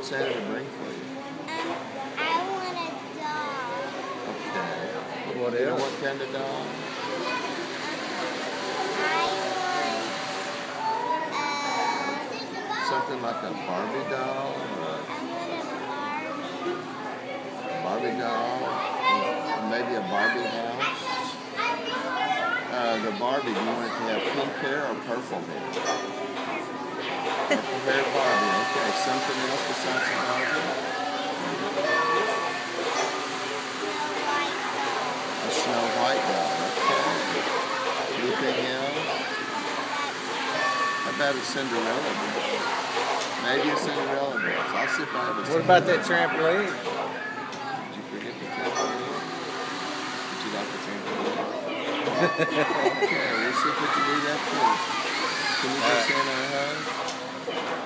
Santa to bring for you? I want a doll. Okay. What You know else? what kind of doll? Something like a Barbie doll or a Barbie doll, or maybe a Barbie house. The Barbie, do you want it to have pink hair or purple hair? Purple hair Barbie, okay. Something else besides the Barbie? A Snow White doll, okay. Anything else? How about a Cinderella doll? Maybe a Cinderella doll. I'll see if I have a Cinderella. What about that trampoline? Did you forget the trampoline? Did you like the trampoline? Okay, we'll see if we can do that too. Can you give Santa a hug?